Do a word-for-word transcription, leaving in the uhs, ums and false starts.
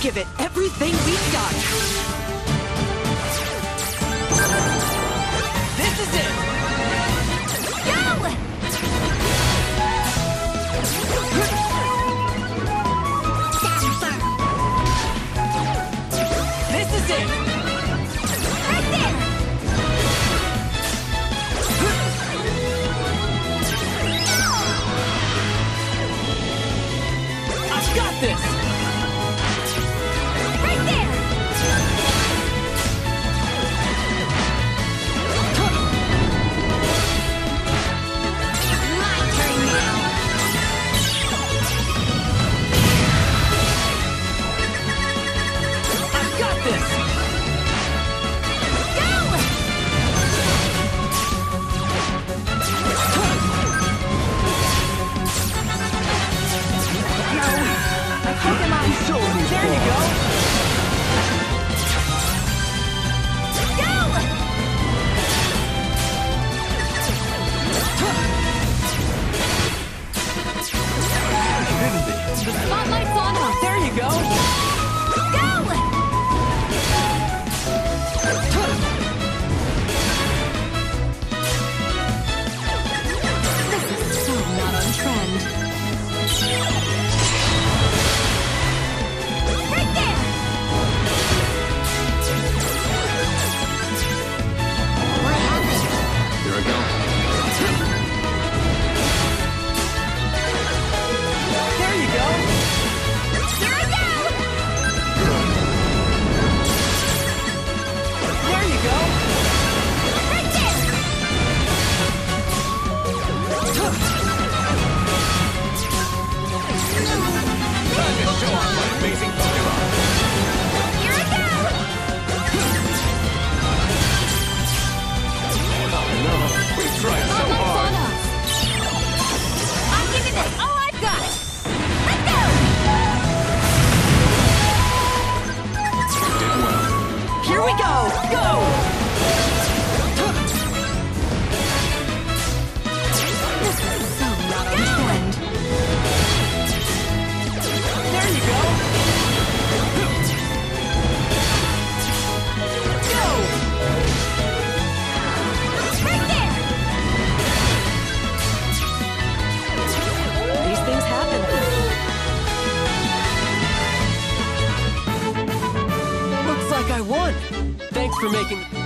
give it everything we've got. This is it. Go! This is it. Right there! I've got this. Right there! My turn now! I've got this. Go! No, my Pokemon soul. There you go. Go! Shouldn't be. The spotlight's on us! There you go. Go! This is so not on trend. Right there! What happened? Here I go. There you go. Here I go! There you go. Right there! Time to show off my amazing Pokemon. Here I go! Oh no, we've tried so Spotlight's hard. on us! I'm giving this all I've got! Let's go! Did well. Here we go. Go. This is so not on trend. There you go. Go. Right there! These things happen. Looks like I won. Thanks for making